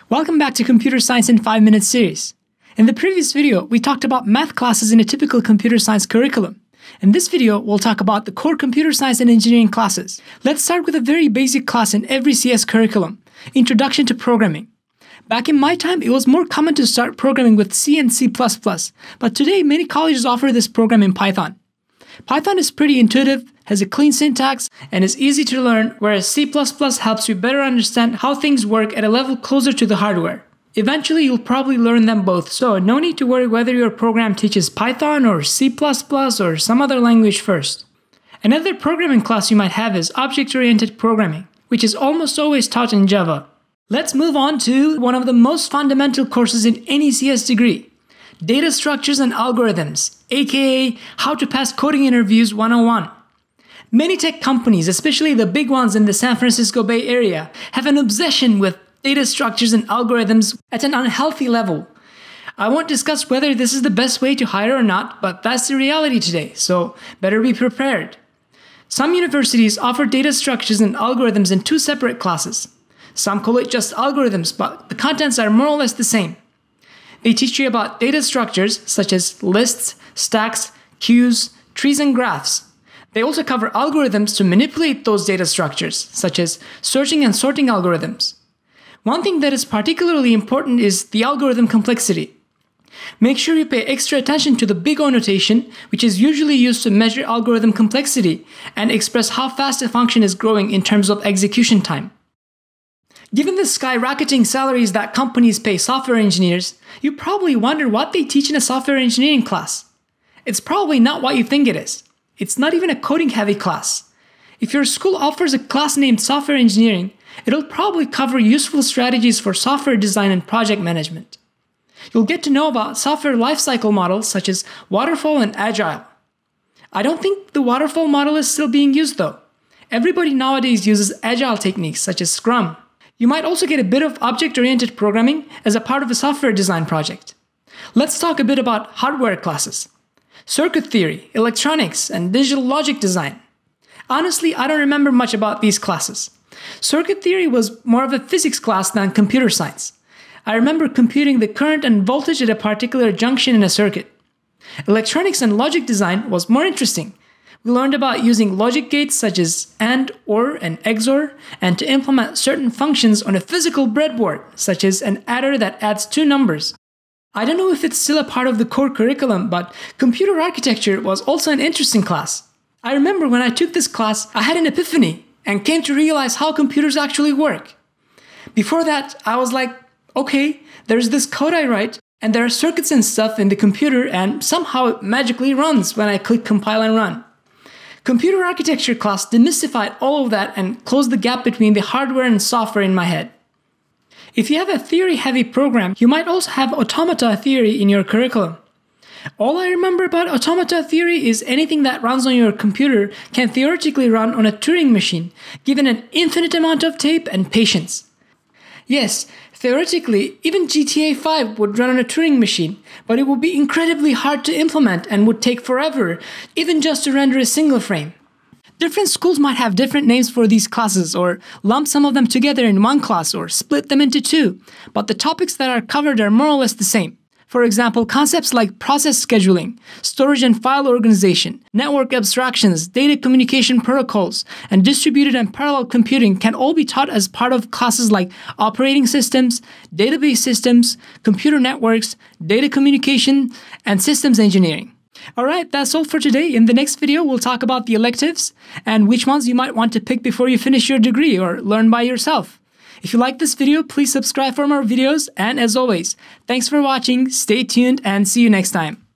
Welcome back to Computer Science in 5 Minutes series. In the previous video, we talked about math classes in a typical computer science curriculum. In this video, we'll talk about the core computer science and engineering classes. Let's start with a very basic class in every CS curriculum, Introduction to Programming. Back in my time, it was more common to start programming with C and C++, but today many colleges offer this program in Python. Python is pretty intuitive, has a clean syntax, and is easy to learn, whereas C++ helps you better understand how things work at a level closer to the hardware. Eventually, you'll probably learn them both, so no need to worry whether your program teaches Python or C++ or some other language first. Another programming class you might have is Object-Oriented Programming, which is almost always taught in Java. Let's move on to one of the most fundamental courses in any CS degree. Data Structures and Algorithms, aka How to Pass Coding Interviews 101. Many tech companies, especially the big ones in the San Francisco Bay Area, have an obsession with data structures and algorithms at an unhealthy level. I won't discuss whether this is the best way to hire or not, but that's the reality today, so better be prepared. Some universities offer data structures and algorithms in two separate classes. Some call it just algorithms, but the contents are more or less the same. They teach you about data structures such as lists, stacks, queues, trees, and graphs. They also cover algorithms to manipulate those data structures, such as searching and sorting algorithms. One thing that is particularly important is the algorithm complexity. Make sure you pay extra attention to the big O notation, which is usually used to measure algorithm complexity and express how fast a function is growing in terms of execution time. Given the skyrocketing salaries that companies pay software engineers, you probably wonder what they teach in a software engineering class. It's probably not what you think it is. It's not even a coding-heavy class. If your school offers a class named Software Engineering, it'll probably cover useful strategies for software design and project management. You'll get to know about software lifecycle models such as waterfall and agile. I don't think the waterfall model is still being used though. Everybody nowadays uses agile techniques such as Scrum. You might also get a bit of object-oriented programming as a part of a software design project. Let's talk a bit about hardware classes. Circuit theory, electronics, and digital logic design. Honestly, I don't remember much about these classes. Circuit theory was more of a physics class than computer science. I remember computing the current and voltage at a particular junction in a circuit. Electronics and logic design was more interesting. We learned about using logic gates such as AND, OR, and XOR, and to implement certain functions on a physical breadboard, such as an adder that adds two numbers. I don't know if it's still a part of the core curriculum, but computer architecture was also an interesting class. I remember when I took this class, I had an epiphany and came to realize how computers actually work. Before that, I was like, okay, there's this code I write, and there are circuits and stuff in the computer, and somehow it magically runs when I click compile and run. Computer architecture class demystified all of that and closed the gap between the hardware and software in my head. If you have a theory-heavy program, you might also have automata theory in your curriculum. All I remember about automata theory is anything that runs on your computer can theoretically run on a Turing machine, given an infinite amount of tape and patience. Yes, theoretically, even GTA 5 would run on a Turing machine, but it would be incredibly hard to implement and would take forever, even just to render a single frame. Different schools might have different names for these classes, or lump some of them together in one class, or split them into two, but the topics that are covered are more or less the same. For example, concepts like process scheduling, storage and file organization, network abstractions, data communication protocols, and distributed and parallel computing can all be taught as part of classes like operating systems, database systems, computer networks, data communication, and systems engineering. Alright, that's all for today. In the next video, we'll talk about the electives and which ones you might want to pick before you finish your degree or learn by yourself. If you like this video, please subscribe for more videos, and as always, thanks for watching, stay tuned, and see you next time.